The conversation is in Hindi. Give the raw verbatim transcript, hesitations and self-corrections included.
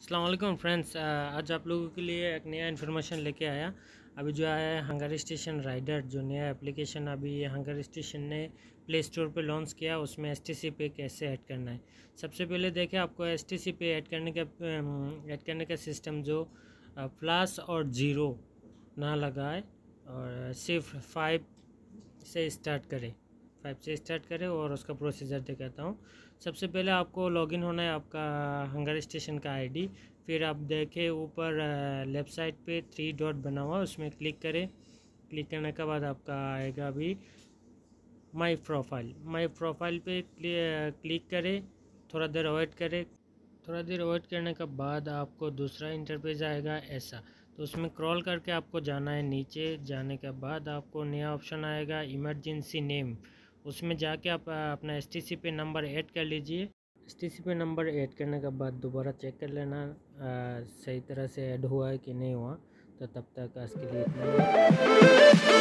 अस्सलाम वालेकुम फ्रेंड्स। आज आप लोगों के लिए एक नया इन्फॉर्मेशन लेके आया। अभी जो है हंगर स्टेशन राइडर जो नया एप्लीकेशन अभी हंगर स्टेशन ने प्ले स्टोर पे लॉन्च किया, उसमें एस टी सी पे कैसे ऐड करना है। सबसे पहले देखें, आपको एस टी सी पे ऐड करने का ऐड करने का सिस्टम जो प्लस और ज़ीरो ना लगाए और सिर्फ फाइव से स्टार्ट करें फाइव से स्टार्ट करें और उसका प्रोसीजर दिखाता हूँ। सबसे पहले आपको लॉगिन होना है आपका हंगर स्टेशन का आईडी। फिर आप देखें ऊपर लेफ़्ट साइड पे थ्री डॉट बना हुआ, उसमें क्लिक करें। क्लिक करने के बाद आपका आएगा अभी माई प्रोफाइल। माई प्रोफाइल पे क्लिक करें, थोड़ा देर वेट करें। थोड़ा देर वेट करने के बाद आपको दूसरा इंटरफेस आएगा ऐसा, तो उसमें क्रॉल करके आपको जाना है नीचे। जाने के बाद आपको नया ऑप्शन आएगा इमरजेंसी नेम, उसमें जाके आप अपना एस टी सी पे नंबर ऐड कर लीजिए। एस टी सी पे नंबर ऐड करने के बाद दोबारा चेक कर लेना आ, सही तरह से ऐड हुआ है कि नहीं हुआ। तो तब तक आज के लिए इतना ही।